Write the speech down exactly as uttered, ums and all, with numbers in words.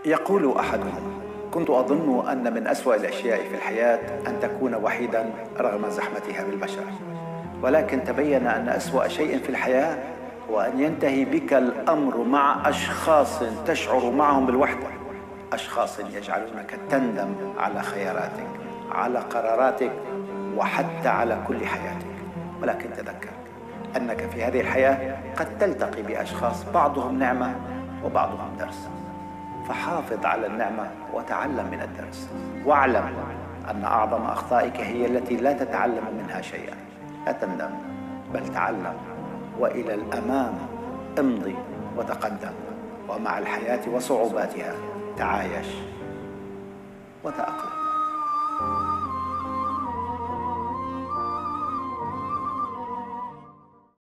يقول أحدهم: كنت أظن أن من أسوأ الأشياء في الحياة أن تكون وحيدا رغم زحمتها بالبشر، ولكن تبين أن أسوأ شيء في الحياة هو أن ينتهي بك الأمر مع أشخاص تشعر معهم بالوحدة، أشخاص يجعلونك تندم على خياراتك، على قراراتك، وحتى على كل حياتك. ولكن تذكر أنك في هذه الحياة قد تلتقي بأشخاص بعضهم نعمة وبعضهم درس، فحافظ على النعمة وتعلم من الدرس، واعلم أن أعظم أخطائك هي التي لا تتعلم منها شيئا. لا تندم، بل تعلم، وإلى الأمام امضي وتقدم، ومع الحياة وصعوباتها تعايش وتأقلم.